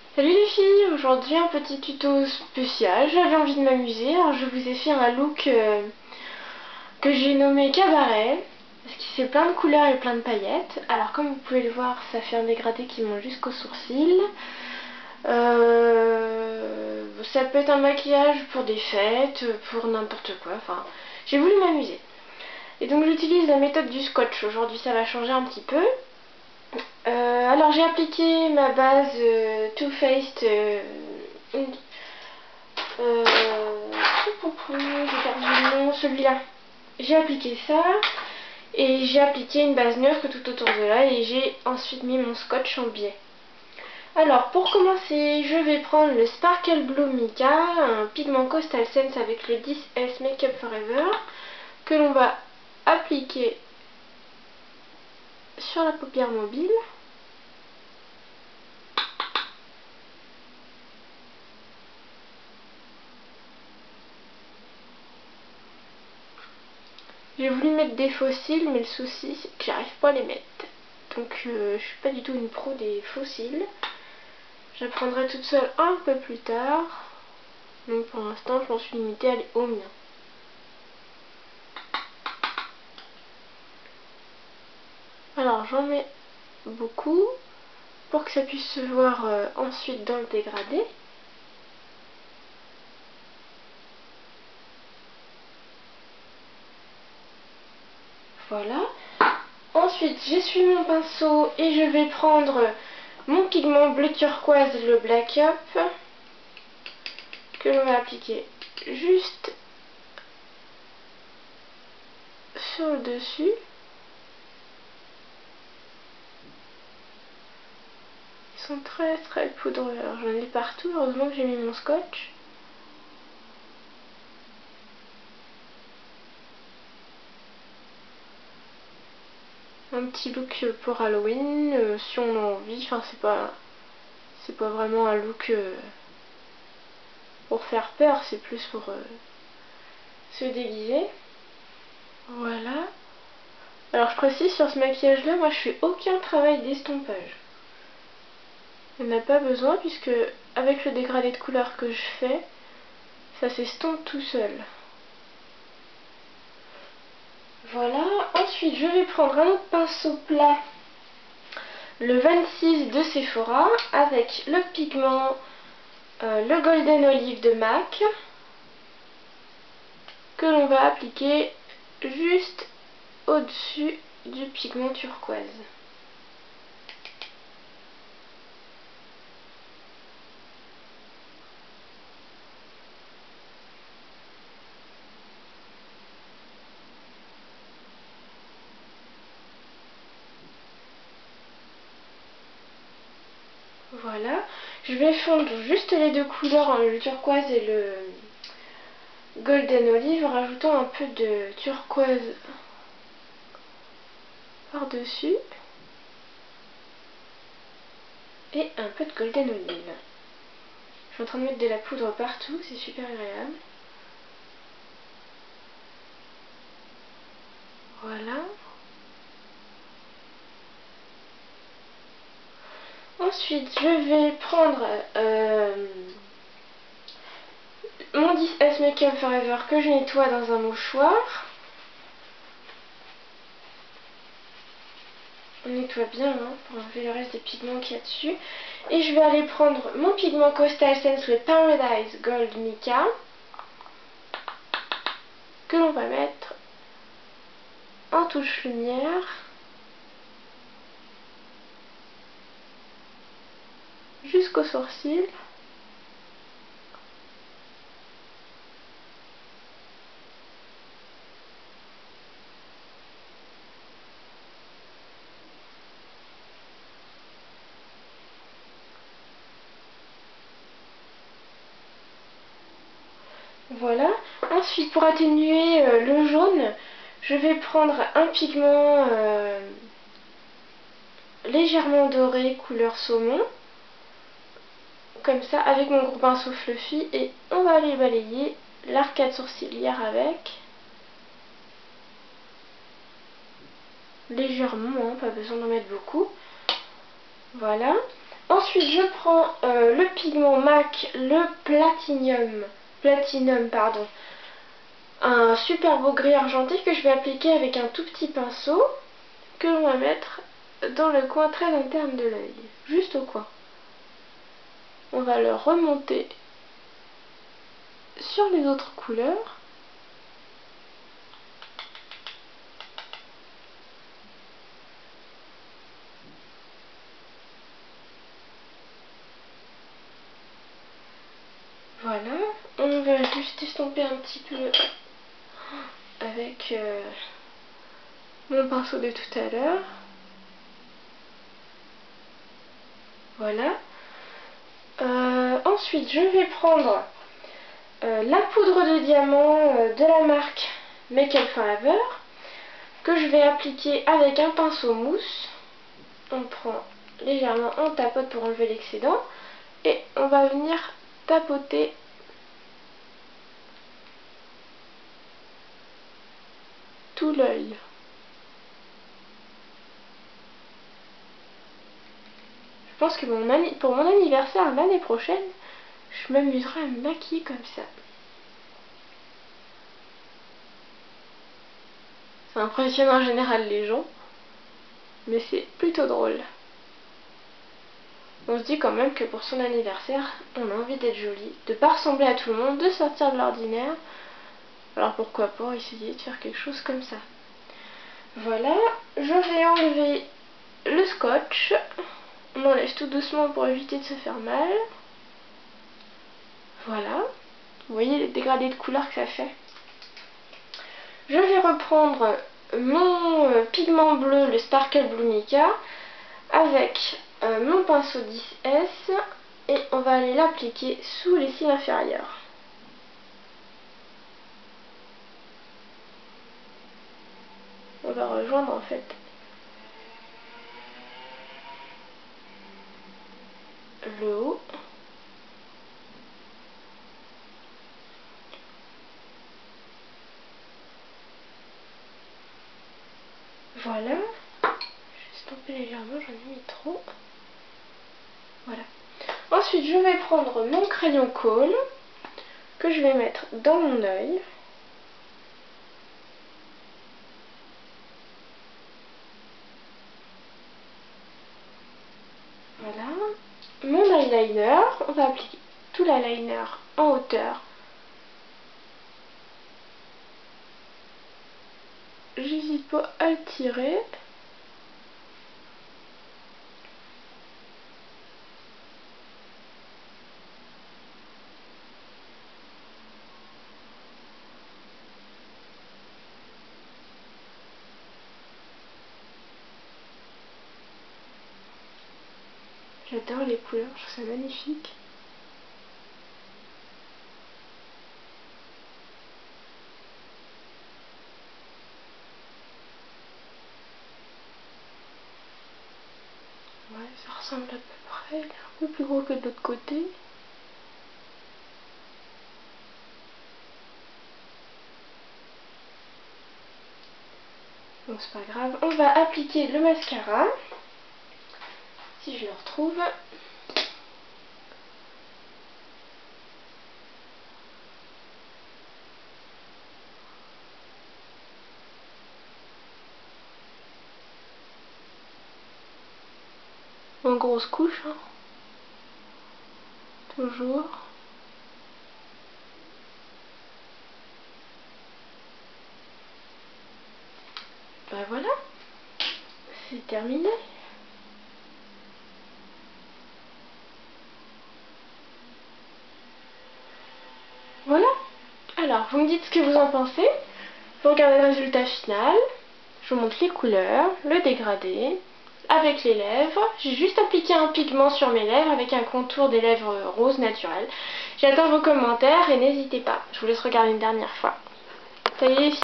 Salut les filles, aujourd'hui un petit tuto spécial, j'avais envie de m'amuser, alors je vous ai fait un look que j'ai nommé cabaret, parce qu'il fait plein de couleurs et plein de paillettes. Alors comme vous pouvez le voir, ça fait un dégradé qui monte jusqu'aux sourcils. Ça peut être un maquillage pour des fêtes, pour n'importe quoi, enfin j'ai voulu m'amuser. Et donc j'utilise la méthode du scotch, aujourd'hui ça va changer un petit peu. Alors j'ai appliqué ma base Too Faced j'ai perdu le nom, celui-là. J'ai appliqué ça et j'ai appliqué une base neutre tout autour de là et j'ai ensuite mis mon scotch en biais. Alors pour commencer, je vais prendre le Sparkle Blue Mica, un pigment Coastal Scents avec le 10S Makeup Forever que l'on va appliquer sur la paupière mobile. J'ai voulu mettre des faux cils, mais le souci c'est que j'arrive pas à les mettre. Donc je suis pas du tout une pro des faux cils. J'apprendrai toute seule un peu plus tard. Donc pour l'instant je m'en suis limitée à aller au mien. Alors j'en mets beaucoup pour que ça puisse se voir ensuite dans le dégradé. Voilà. Ensuite j'essuie mon pinceau et je vais prendre mon pigment bleu turquoise, le Black Up, que l'on va appliquer juste sur le dessus. Ils sont très poudreux. Alors j'en ai partout, heureusement que j'ai mis mon scotch. Un petit look pour Halloween, si on a envie. Enfin c'est pas vraiment un look pour faire peur, c'est plus pour se déguiser. Voilà. Alors je précise, sur ce maquillage là, moi je fais aucun travail d'estompage. Il n'y en a pas besoin puisque avec le dégradé de couleur que je fais, ça s'estompe tout seul. Voilà. Ensuite je vais prendre un autre pinceau plat, le 26 de Sephora, avec le pigment le Golden Olive de MAC, que l'on va appliquer juste au-dessus du pigment turquoise. Voilà, je vais fondre juste les deux couleurs, le turquoise et le Golden Olive, en rajoutant un peu de turquoise par-dessus et un peu de Golden Olive. Je suis en train de mettre de la poudre partout, c'est super agréable. Voilà. Ensuite, je vais prendre mon 10S Makeup Forever que je nettoie dans un mouchoir. On nettoie bien pour enlever le reste des pigments qu'il y a dessus. Et je vais aller prendre mon pigment Coastal Scents, le Paradise Gold Mica, que l'on va mettre en touche lumière jusqu'aux sourcils. Voilà. Ensuite, pour atténuer le jaune, je vais prendre un pigment légèrement doré, couleur saumon, comme ça, avec mon gros pinceau fluffy, et on va aller balayer l'arcade sourcilière avec. Légèrement, pas besoin d'en mettre beaucoup. Voilà. Ensuite, je prends le pigment MAC, le Platinum, pardon. Un super beau gris argenté que je vais appliquer avec un tout petit pinceau que l'on va mettre dans le coin très interne de l'œil, juste au coin. On va le remonter sur les autres couleurs. Voilà, on va juste estomper un petit peu avec mon pinceau de tout à l'heure. Voilà. Ensuite, je vais prendre la poudre de diamant de la marque Make Up Forever que je vais appliquer avec un pinceau mousse. On prend légèrement, on tapote pour enlever l'excédent et on va venir tapoter tout l'œil. Je pense que pour mon anniversaire l'année prochaine, je m'amuserai à me maquiller comme ça. Ça impressionne en général les gens, mais c'est plutôt drôle. On se dit quand même que pour son anniversaire, on a envie d'être jolie, de pas ressembler à tout le monde, de sortir de l'ordinaire. Alors pourquoi pas essayer de faire quelque chose comme ça. Voilà, je vais enlever le scotch. On enlève tout doucement pour éviter de se faire mal. Voilà, vous voyez les dégradés de couleurs que ça fait. Je vais reprendre mon pigment bleu, le Sparkle Blue Mica, avec mon pinceau 10S et on va aller l'appliquer sous les cils inférieurs. On va rejoindre en fait le haut. Voilà. J'ai stompé légèrement, j'en ai mis trop. Voilà. Ensuite, je vais prendre mon crayon Kohl que je vais mettre dans mon œil. Voilà. Mon eyeliner, on va appliquer tout l'eyeliner en hauteur. J'hésite pas à le tirer. J'adore les couleurs, je trouve ça magnifique. Ouais, ça ressemble à peu près. Il est un peu plus gros que de l'autre côté. Bon, c'est pas grave. On va appliquer le mascara. Si je le retrouve. En grosse couche, hein. Toujours. Ben voilà, c'est terminé. Voilà. Alors, vous me dites ce que vous en pensez. Vous regardez le résultat final. Je vous montre les couleurs, le dégradé, avec les lèvres. J'ai juste appliqué un pigment sur mes lèvres avec un contour des lèvres rose naturel. J'attends vos commentaires et n'hésitez pas. Je vous laisse regarder une dernière fois. Ça y est.